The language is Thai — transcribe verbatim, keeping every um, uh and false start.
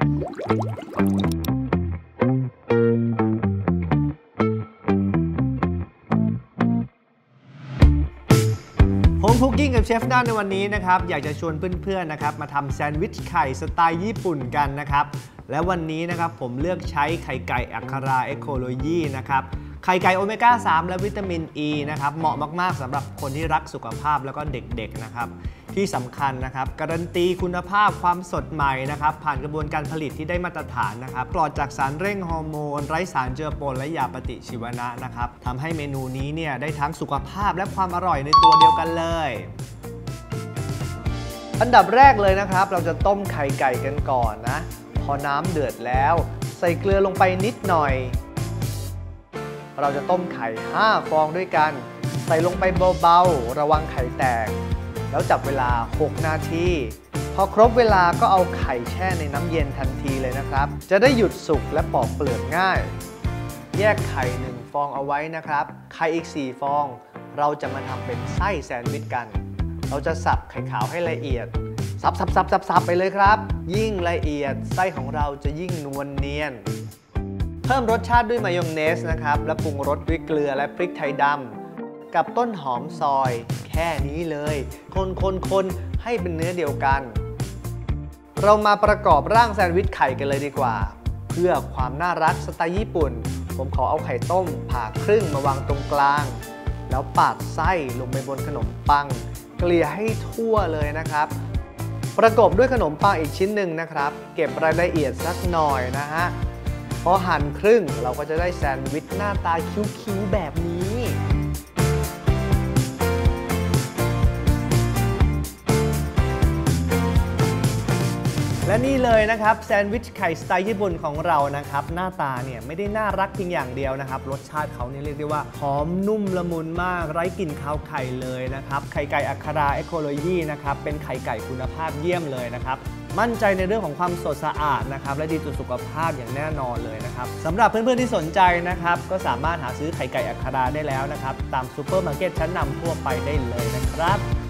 โฮมคุกกิ้งกับเชฟด้านในวันนี้นะครับอยากจะชวนเพื่อนๆนะครับมาทำแซนด์วิชไข่สไตล์ญี่ปุ่นกันนะครับและวันนี้นะครับผมเลือกใช้ไข่ไก่อัคราเอโคโลยีนะครับไข่ไก่โอเมก้าสามและวิตามินอ e ีนะครับเหมาะมากๆสำหรับคนที่รักสุขภาพแล้วก็เด็กๆนะครับที่สำคัญนะครับการันตีคุณภาพความสดใหม่นะครับผ่านกระบวนการผลิตที่ได้มาตรฐานนะครับปลอดจากสารเร่งฮอร์โมนไร้สารเจือปนและยาปฏิชีวนะนะครับทำให้เมนูนี้เนี่ยได้ทั้งสุขภาพและความอร่อยในตัวเดียวกันเลยอันดับแรกเลยนะครับเราจะต้มไข่ไก่กันก่อนนะพอน้ำเดือดแล้วใส่เกลือลงไปนิดหน่อยเราจะต้มไข่ห้าฟองด้วยกันใส่ลงไปเบาๆระวังไข่แตกแล้วจับเวลาหกนาทีพอครบเวลาก็เอาไข่แช่ในน้ำเย็นทันทีเลยนะครับจะได้หยุดสุกและปอกเปลือกง่ายแยกไข่หนึ่งฟองเอาไว้นะครับไข่อีกสี่ฟองเราจะมาทำเป็นไส้แซนด์วิชกันเราจะสับไข่ขาวให้ละเอียดสับสับสับสับสับไปเลยครับยิ่งละเอียดไส้ของเราจะยิ่งนวลเนียนเพิ่มรสชาติด้วยมายองเนสนะครับและปรุงรสด้วยเกลือและพริกไทยดำกับต้นหอมซอยแค่นี้เลยคนคนคนให้เป็นเนื้อเดียวกันเรามาประกอบร่างแซนด์วิชไข่กันเลยดีกว่าเพื่อความน่ารักสไตล์ญี่ปุ่นผมขอเอาไข่ต้มผ่าครึ่งมาวางตรงกลางแล้วปาดไส้ลงไปบนขนมปังเกลี่ยให้ทั่วเลยนะครับประกบด้วยขนมปังอีกชิ้นหนึ่งนะครับเก็บรายละเอียดสักหน่อยนะฮะพอหั่นครึ่งเราก็จะได้แซนด์วิชหน้าตาคิ้วๆแบบนี้และนี่เลยนะครับแซนด์วิชไข่สไตล์ญี่ปุ่นของเรานะครับหน้าตาเนี่ยไม่ได้น่ารักเพียงอย่างเดียวนะครับรสชาติเขาเนี่ยเรียกได้ว่าหอมนุ่มละมุนมากไร้กลิ่นคาวไข่เลยนะครับไข่ไก่อัคราเอโคโลยีนะครับเป็นไข่ไก่คุณภาพเยี่ยมเลยนะครับมั่นใจในเรื่องของความสดสะอาดนะครับและดีต่อสุขภาพอย่างแน่นอนเลยนะครับสำหรับเพื่อนๆที่สนใจนะครับก็สามารถหาซื้อไข่ไก่อัคราได้แล้วนะครับตามซูเปอร์มาร์เก็ตชั้นนำทั่วไปได้เลยนะครับ